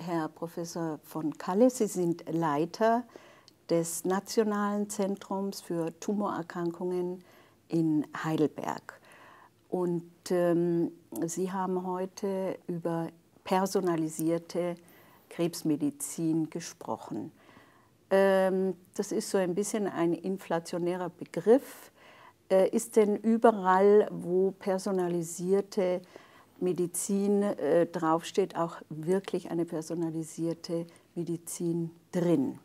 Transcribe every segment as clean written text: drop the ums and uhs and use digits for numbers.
Herr Professor von Kalle. Sie sind Leiter des Nationalen Zentrums für Tumorerkrankungen in Heidelberg. Und Sie haben heute über personalisierte Krebsmedizin gesprochen. Das ist so ein bisschen ein inflationärer Begriff. Ist denn überall, wo personalisierte Medizin draufsteht, auch wirklich eine personalisierte Medizin drin?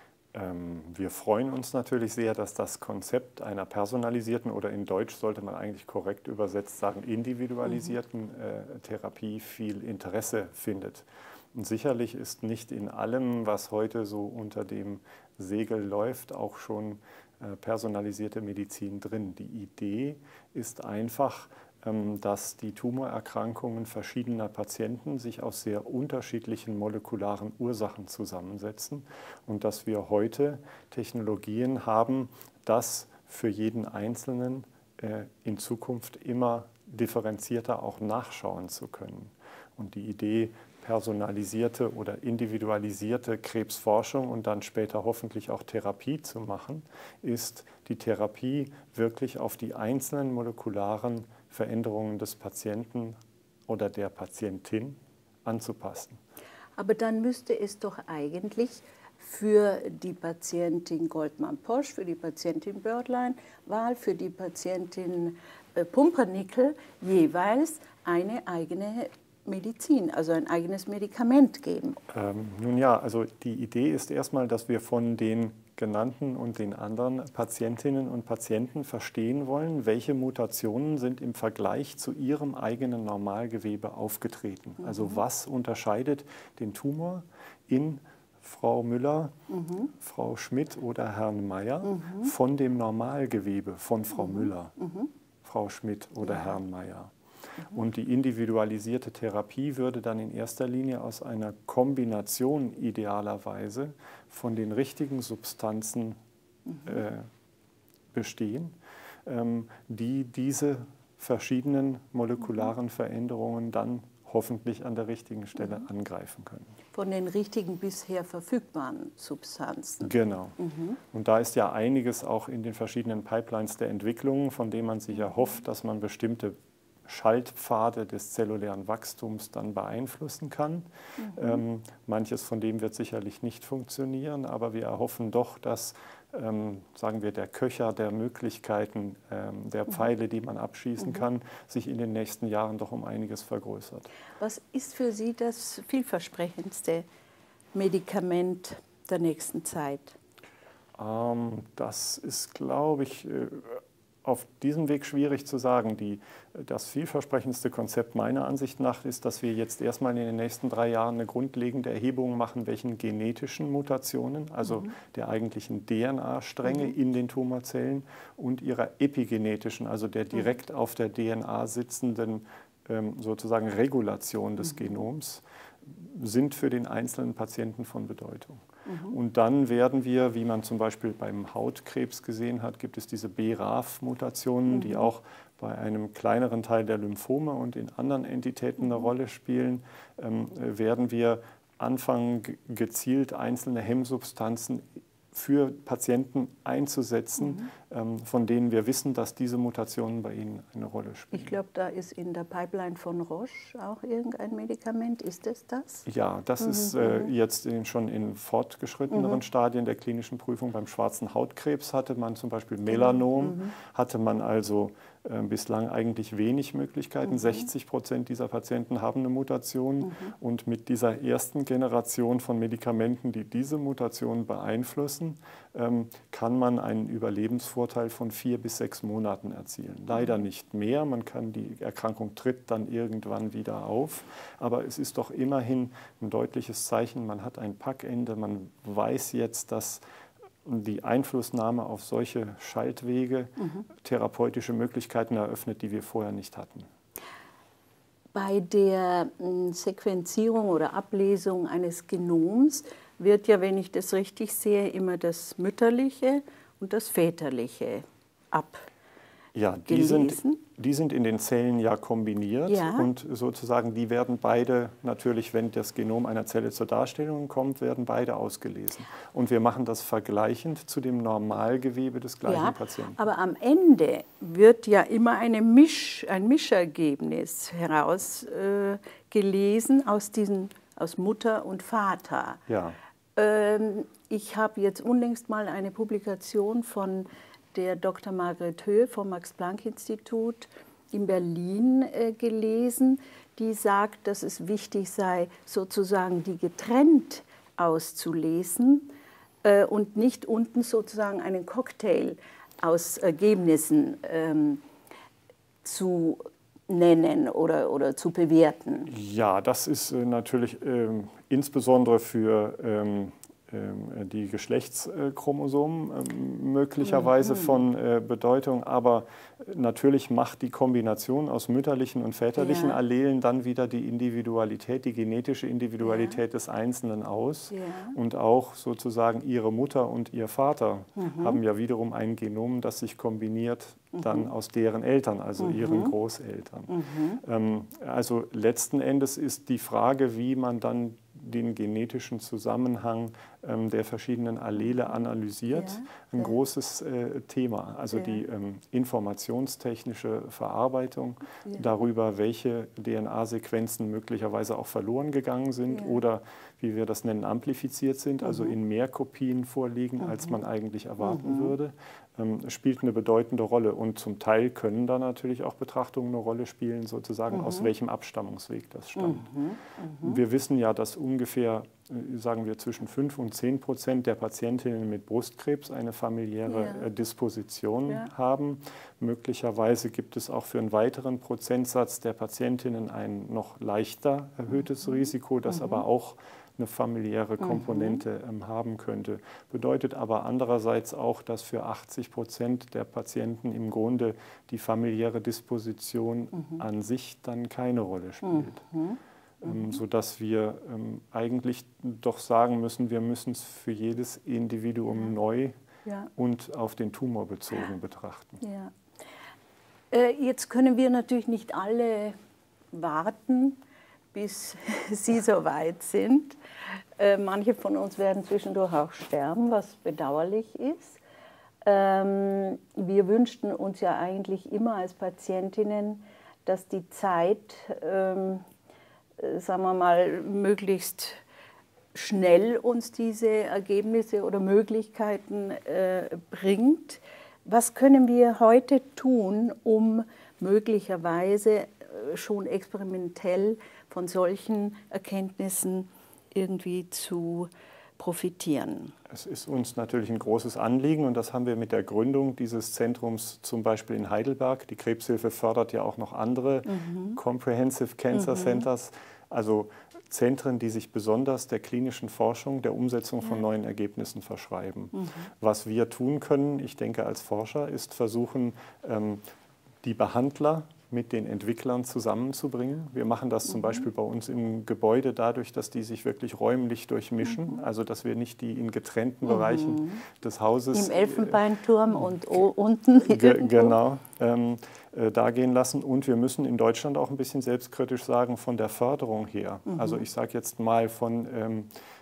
Wir freuen uns natürlich sehr, dass das Konzept einer personalisierten oder in Deutsch sollte man eigentlich korrekt übersetzt sagen, individualisierten Therapie viel Interesse findet. Und sicherlich ist nicht in allem, was heute so unter dem Segel läuft, auch schon personalisierte Medizin drin. Die Idee ist einfach, dass die Tumorerkrankungen verschiedener Patienten sich aus sehr unterschiedlichen molekularen Ursachen zusammensetzen und dass wir heute Technologien haben, das für jeden Einzelnen in Zukunft immer differenzierter auch nachschauen zu können. Und die Idee, personalisierte oder individualisierte Krebsforschung und dann später hoffentlich auch Therapie zu machen, ist die Therapie wirklich auf die einzelnen molekularen Veränderungen des Patienten oder der Patientin anzupassen. Aber dann müsste es doch eigentlich für die Patientin Goldmann-Posch, für die Patientin Bördlein-Wahl, für die Patientin Pumpernickel jeweils eine eigene Medizin, also ein eigenes Medikament geben. Nun ja, also die Idee ist erstmal, dass wir von den genannten und den anderen Patientinnen und Patienten verstehen wollen, welche Mutationen sind im Vergleich zu ihrem eigenen Normalgewebe aufgetreten. Also was unterscheidet den Tumor in Frau Müller, Frau Schmidt oder Herrn Meyer von dem Normalgewebe von Frau Müller, Frau Schmidt oder Herrn Meyer. Und die individualisierte Therapie würde dann in erster Linie aus einer Kombination idealerweise von den richtigen Substanzen bestehen, die diese verschiedenen molekularen Veränderungen dann hoffentlich an der richtigen Stelle angreifen können. Von den richtigen bisher verfügbaren Substanzen. Genau. Und da ist ja einiges auch in den verschiedenen Pipelines der Entwicklung, von dem man sich erhofft, dass man bestimmte Schaltpfade des zellulären Wachstums dann beeinflussen kann. Manches von dem wird sicherlich nicht funktionieren, aber wir erhoffen doch, dass, sagen wir, der Köcher der Möglichkeiten, der Pfeile, die man abschießen kann, sich in den nächsten Jahren doch um einiges vergrößert. Was ist für Sie das vielversprechendste Medikament der nächsten Zeit? Das ist, glaube ich, auf diesem Weg schwierig zu sagen. Das vielversprechendste Konzept meiner Ansicht nach ist, dass wir jetzt erstmal in den nächsten 3 Jahren eine grundlegende Erhebung machen, welchen genetischen Mutationen, also der eigentlichen DNA-Stränge in den Tumorzellen und ihrer epigenetischen, also der direkt auf der DNA sitzenden sozusagen Regulation des Genoms, sind für den einzelnen Patienten von Bedeutung. Und dann werden wir, wie man zum Beispiel beim Hautkrebs gesehen hat, gibt es diese BRAF-Mutationen, die auch bei einem kleineren Teil der Lymphome und in anderen Entitäten eine Rolle spielen, werden wir anfangen, gezielt einzelne Hemmsubstanzen für Patienten einzusetzen, von denen wir wissen, dass diese Mutationen bei ihnen eine Rolle spielen. Ich glaube, da ist in der Pipeline von Roche auch irgendein Medikament. Ist es das? Ja, das ist jetzt schon in fortgeschritteneren Stadien der klinischen Prüfung. Beim schwarzen Hautkrebs hatte man zum Beispiel Melanom, hatte man also bislang eigentlich wenig Möglichkeiten. 60% dieser Patienten haben eine Mutation und mit dieser ersten Generation von Medikamenten, die diese Mutation beeinflussen, kann man einen Überlebensvorteil von 4 bis 6 Monaten erzielen. Leider nicht mehr, die Erkrankung tritt dann irgendwann wieder auf, aber es ist doch immerhin ein deutliches Zeichen, man hat ein Packende, man weiß jetzt, dass die Einflussnahme auf solche Schaltwege therapeutische Möglichkeiten eröffnet, die wir vorher nicht hatten. Bei der Sequenzierung oder Ablesung eines Genoms wird ja, wenn ich das richtig sehe, immer das Mütterliche und das Väterliche Ja, gelesen? Die sind in den Zellen ja kombiniert und sozusagen die werden beide natürlich, wenn das Genom einer Zelle zur Darstellung kommt, werden beide ausgelesen. Und wir machen das vergleichend zu dem Normalgewebe des gleichen Patienten. Aber am Ende wird ja immer ein Mischergebnis herausgelesen aus Mutter und Vater. Ja. Ich habe jetzt unlängst mal eine Publikation von der Dr. Margret Höhe vom Max-Planck-Institut in Berlin gelesen, die sagt, dass es wichtig sei, sozusagen die getrennt auszulesen und nicht unten sozusagen einen Cocktail aus Ergebnissen zu nennen oder zu bewerten. Ja, das ist natürlich insbesondere für die Geschlechtschromosomen möglicherweise von Bedeutung, aber natürlich macht die Kombination aus mütterlichen und väterlichen Allelen dann wieder die Individualität, die genetische Individualität des Einzelnen aus. Ja. Und auch sozusagen ihre Mutter und ihr Vater haben ja wiederum ein Genom, das sich kombiniert dann aus deren Eltern, also ihren Großeltern. Also letzten Endes ist die Frage, wie man dann den genetischen Zusammenhang der verschiedenen Allele analysiert, ein großes Thema. Also die informationstechnische Verarbeitung darüber, welche DNA-Sequenzen möglicherweise auch verloren gegangen sind oder, wie wir das nennen, amplifiziert sind, also in mehr Kopien vorliegen, als man eigentlich erwarten würde, spielt eine bedeutende Rolle. Und zum Teil können da natürlich auch Betrachtungen eine Rolle spielen, sozusagen aus welchem Abstammungsweg das stammt. Wir wissen ja, dass ungefähr, sagen wir, zwischen 5 und 10% der Patientinnen mit Brustkrebs eine familiäre Disposition haben. Möglicherweise gibt es auch für einen weiteren Prozentsatz der Patientinnen ein noch leichter erhöhtes Risiko, das aber auch eine familiäre Komponente haben könnte. Bedeutet aber andererseits auch, dass für 80% der Patienten im Grunde die familiäre Disposition an sich dann keine Rolle spielt. Sodass wir eigentlich doch sagen müssen, wir müssen es für jedes Individuum neu und auf den Tumor bezogen betrachten. Jetzt können wir natürlich nicht alle warten, bis sie so weit sind. Manche von uns werden zwischendurch auch sterben, was bedauerlich ist. Wir wünschten uns ja eigentlich immer als Patientinnen, dass die Zeit, sagen wir mal, möglichst schnell uns diese Ergebnisse oder Möglichkeiten bringt. Was können wir heute tun, um möglicherweise schon experimentell von solchen Erkenntnissen irgendwie zu profitieren? Es ist uns natürlich ein großes Anliegen und das haben wir mit der Gründung dieses Zentrums zum Beispiel in Heidelberg. Die Krebshilfe fördert ja auch noch andere Comprehensive Cancer Centers, also Zentren, die sich besonders der klinischen Forschung, der Umsetzung von neuen Ergebnissen verschreiben. Was wir tun können, ich denke als Forscher, ist versuchen, die Behandler mit den Entwicklern zusammenzubringen. Wir machen das zum Beispiel bei uns im Gebäude dadurch, dass die sich wirklich räumlich durchmischen, also dass wir nicht die in getrennten Bereichen des Hauses... Im Elfenbeinturm und unten genau, da gehen lassen. Und wir müssen in Deutschland auch ein bisschen selbstkritisch sagen, von der Förderung her. Also ich sage jetzt mal von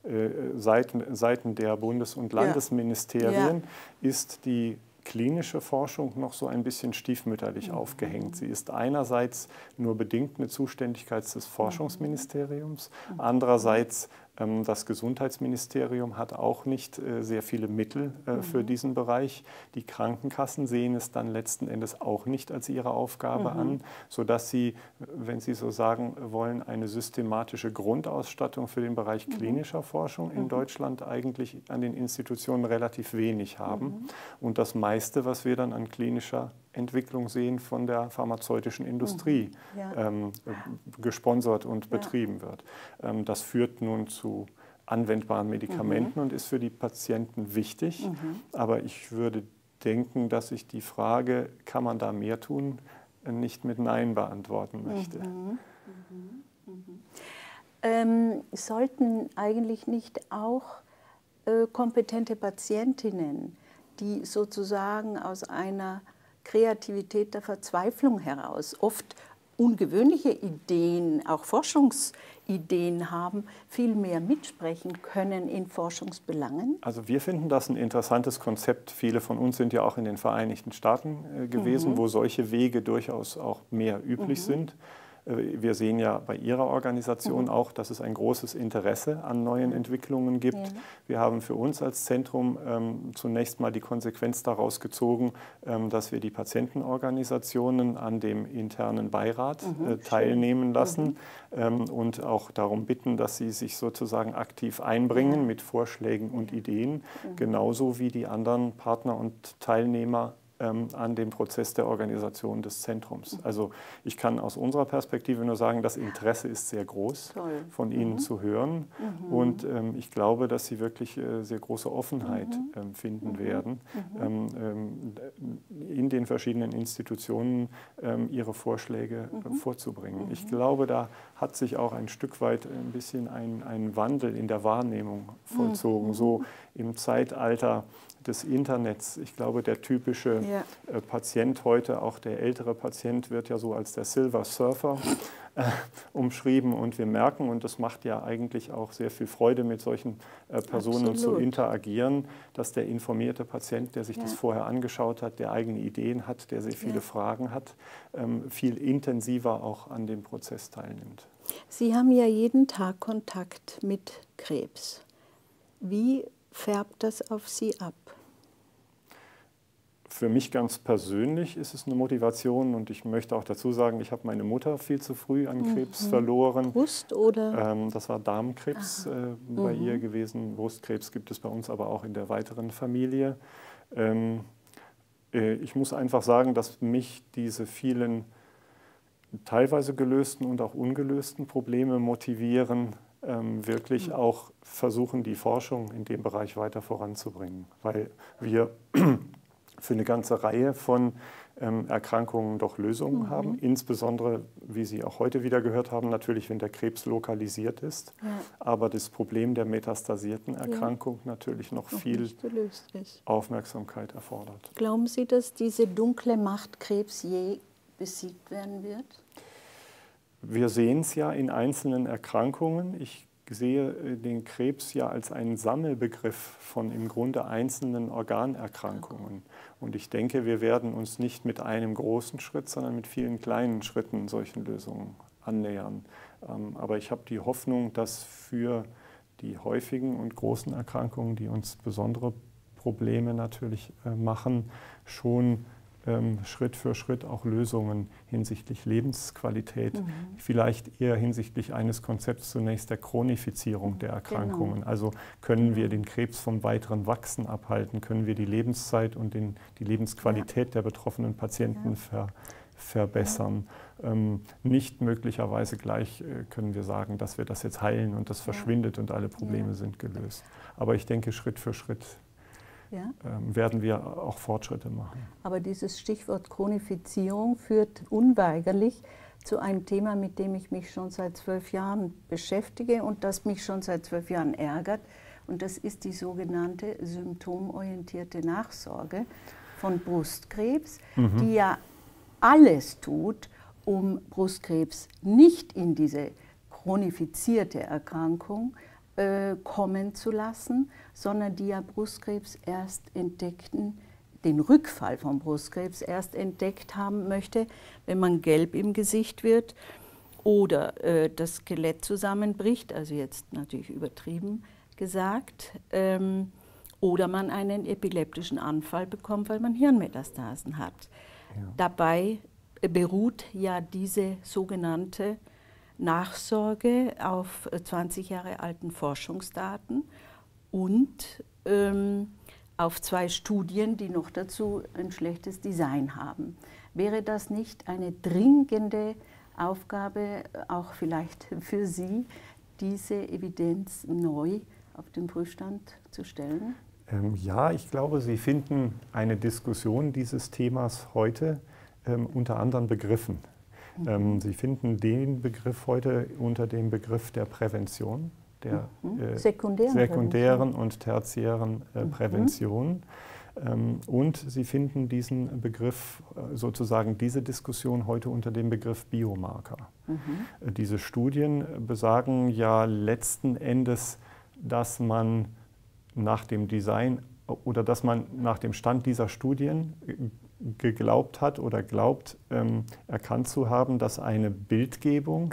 Seiten der Bundes- und Landesministerien ist die klinische Forschung noch so ein bisschen stiefmütterlich aufgehängt. Sie ist einerseits nur bedingt eine Zuständigkeit des Forschungsministeriums, andererseits das Gesundheitsministerium hat auch nicht sehr viele Mittel für diesen Bereich. Die Krankenkassen sehen es dann letzten Endes auch nicht als ihre Aufgabe an, sodass sie, wenn Sie so sagen wollen, eine systematische Grundausstattung für den Bereich klinischer Forschung in Deutschland eigentlich an den Institutionen relativ wenig haben. Und das meiste, was wir dann an klinischer Entwicklung sehen, von der pharmazeutischen Industrie gesponsert und betrieben wird. Das führt nun zu anwendbaren Medikamenten und ist für die Patienten wichtig. Aber ich würde denken, dass ich die Frage, kann man da mehr tun, nicht mit Nein beantworten möchte. Sollten eigentlich nicht auch kompetente Patientinnen, die sozusagen aus einer Kreativität der Verzweiflung heraus, oft ungewöhnliche Ideen, auch Forschungsideen haben, viel mehr mitsprechen können in Forschungsbelangen? Also wir finden das ein interessantes Konzept. Viele von uns sind ja auch in den Vereinigten Staaten gewesen, wo solche Wege durchaus auch mehr üblich sind. Wir sehen ja bei Ihrer Organisation auch, dass es ein großes Interesse an neuen Entwicklungen gibt. Ja. Wir haben für uns als Zentrum zunächst mal die Konsequenz daraus gezogen, dass wir die Patientenorganisationen an dem internen Beirat teilnehmen lassen und auch darum bitten, dass sie sich sozusagen aktiv einbringen mit Vorschlägen und Ideen, genauso wie die anderen Partner und Teilnehmer an dem Prozess der Organisation des Zentrums. Also ich kann aus unserer Perspektive nur sagen, das Interesse ist sehr groß, von Ihnen zu hören. Und ich glaube, dass Sie wirklich sehr große Offenheit finden werden, in den verschiedenen Institutionen Ihre Vorschläge vorzubringen. Ich glaube, da hat sich auch ein Stück weit ein bisschen ein Wandel in der Wahrnehmung vollzogen, so im Zeitalter des Internets. Ich glaube, der typische Patient heute, auch der ältere Patient, wird ja so als der Silver Surfer umschrieben. Und wir merken, und das macht ja eigentlich auch sehr viel Freude, mit solchen Personen zu interagieren, dass der informierte Patient, der sich das vorher angeschaut hat, der eigene Ideen hat, der sehr viele Fragen hat, viel intensiver auch an dem Prozess teilnimmt. Sie haben ja jeden Tag Kontakt mit Krebs. Wie färbt das auf Sie ab? Für mich ganz persönlich ist es eine Motivation und ich möchte auch dazu sagen, ich habe meine Mutter viel zu früh an Krebs verloren. Brust oder? Das war Darmkrebs bei ihr gewesen. Brustkrebs gibt es bei uns aber auch in der weiteren Familie. Ich muss einfach sagen, dass mich diese vielen teilweise gelösten und auch ungelösten Probleme motivieren, wirklich auch versuchen, die Forschung in dem Bereich weiter voranzubringen, weil wir für eine ganze Reihe von Erkrankungen doch Lösungen haben, insbesondere, wie Sie auch heute wieder gehört haben, natürlich, wenn der Krebs lokalisiert ist, aber das Problem der metastasierten Erkrankung natürlich noch viel Aufmerksamkeit erfordert. Glauben Sie, dass diese dunkle Macht Krebs je besiegt werden wird? Wir sehen es ja in einzelnen Erkrankungen. Ich sehe den Krebs ja als einen Sammelbegriff von im Grunde einzelnen Organerkrankungen. Und ich denke, wir werden uns nicht mit einem großen Schritt, sondern mit vielen kleinen Schritten solchen Lösungen annähern. Aber ich habe die Hoffnung, dass für die häufigen und großen Erkrankungen, die uns besondere Probleme natürlich machen, schon Schritt für Schritt auch Lösungen hinsichtlich Lebensqualität, vielleicht eher hinsichtlich eines Konzepts zunächst der Chronifizierung der Erkrankungen. Also können wir den Krebs vom weiteren Wachsen abhalten, können wir die Lebenszeit und die Lebensqualität der betroffenen Patienten verbessern. Nicht möglicherweise gleich können wir sagen, dass wir das jetzt heilen und das verschwindet und alle Probleme sind gelöst. Aber ich denke, Schritt für Schritt werden wir auch Fortschritte machen. Aber dieses Stichwort Chronifizierung führt unweigerlich zu einem Thema, mit dem ich mich schon seit 12 Jahren beschäftige und das mich schon seit 12 Jahren ärgert. Und das ist die sogenannte symptomorientierte Nachsorge von Brustkrebs, die ja alles tut, um Brustkrebs nicht in diese chronifizierte Erkrankung kommen zu lassen, sondern die ja Brustkrebs erst entdeckten, den Rückfall von Brustkrebs erst entdeckt haben möchte, wenn man gelb im Gesicht wird oder das Skelett zusammenbricht, also jetzt natürlich übertrieben gesagt, oder man einen epileptischen Anfall bekommt, weil man Hirnmetastasen hat. Ja. Dabei beruht ja diese sogenannte Nachsorge auf 20 Jahre alten Forschungsdaten und auf 2 Studien, die noch dazu ein schlechtes Design haben. Wäre das nicht eine dringende Aufgabe, auch vielleicht für Sie, diese Evidenz neu auf den Prüfstand zu stellen? Ja, ich glaube, Sie finden eine Diskussion dieses Themas heute unter anderen Begriffen. Sie finden den Begriff heute unter dem Begriff der Prävention, der sekundären und tertiären Prävention. Und Sie finden diesen Begriff, sozusagen diese Diskussion heute unter dem Begriff Biomarker. Diese Studien besagen ja letzten Endes, dass man nach dem Design oder dass man nach dem Stand dieser Studien geglaubt hat oder glaubt, erkannt zu haben, dass eine Bildgebung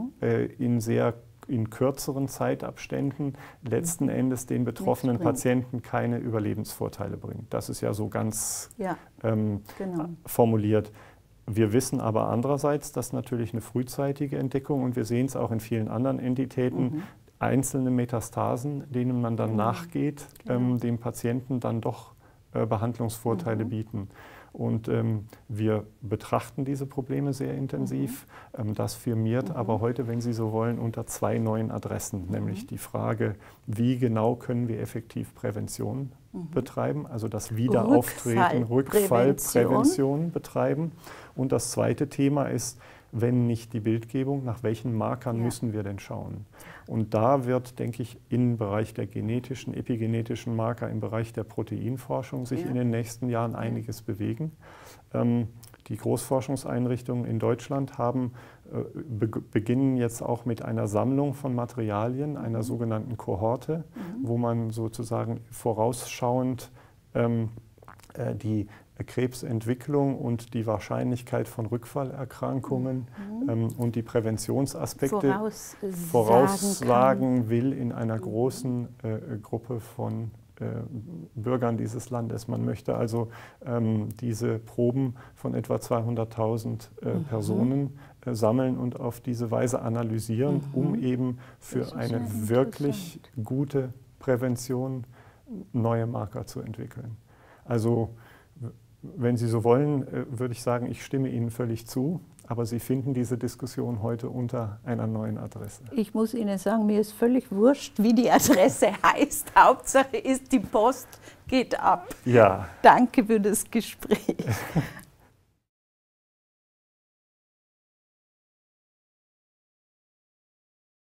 in kürzeren Zeitabständen letzten Endes den betroffenen Patienten keine Überlebensvorteile bringt. Das ist ja so ganz formuliert. Wir wissen aber andererseits, dass natürlich eine frühzeitige Entdeckung, und wir sehen es auch in vielen anderen Entitäten, einzelne Metastasen, denen man dann nachgeht, dem Patienten dann doch Behandlungsvorteile bieten. Und wir betrachten diese Probleme sehr intensiv. Das firmiert aber heute, wenn Sie so wollen, unter 2 neuen Adressen, nämlich die Frage, wie genau können wir effektiv Prävention betreiben, also das Wiederauftreten, Rückfallprävention betreiben. Und das zweite Thema ist, wenn nicht die Bildgebung, nach welchen Markern müssen wir denn schauen? Und da wird, denke ich, im Bereich der genetischen, epigenetischen Marker, im Bereich der Proteinforschung sich in den nächsten Jahren einiges bewegen. Die Großforschungseinrichtungen in Deutschland beginnen jetzt auch mit einer Sammlung von Materialien, einer sogenannten Kohorte, wo man sozusagen vorausschauend die Krebsentwicklung und die Wahrscheinlichkeit von Rückfallerkrankungen und die Präventionsaspekte voraussagen will in einer großen Gruppe von Bürgern dieses Landes. Man möchte also diese Proben von etwa 200.000 Personen sammeln und auf diese Weise analysieren, um eben für eine wirklich gute Prävention neue Marker zu entwickeln. Also wenn Sie so wollen, würde ich sagen, ich stimme Ihnen völlig zu, aber Sie finden diese Diskussion heute unter einer neuen Adresse. Ich muss Ihnen sagen, mir ist völlig wurscht, wie die Adresse heißt. Hauptsache ist, die Post geht ab. Ja. Danke für das Gespräch.